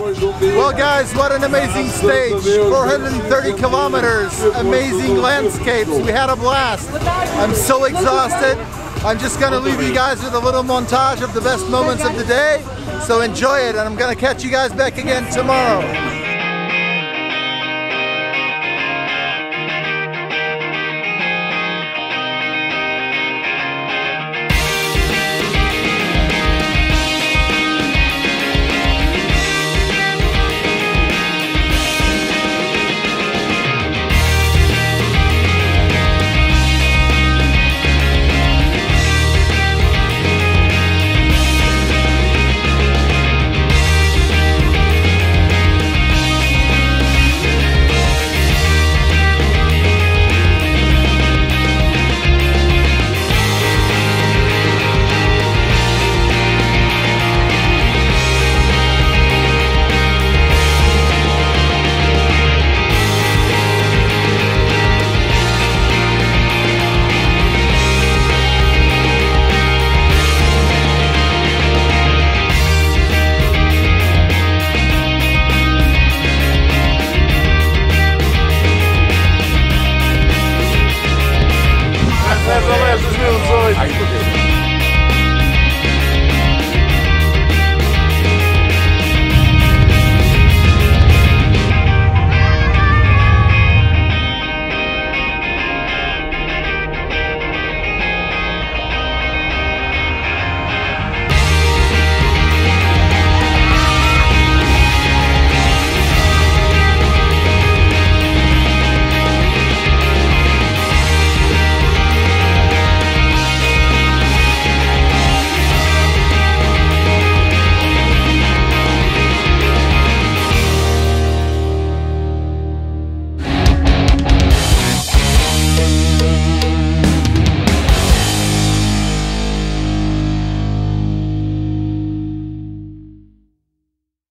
Well guys, what an amazing stage. 430 kilometers, amazing landscapes. We had a blast. I'm so exhausted. I'm just gonna leave you guys with a little montage of the best moments of the day. So enjoy it, and I'm gonna catch you guys back again tomorrow.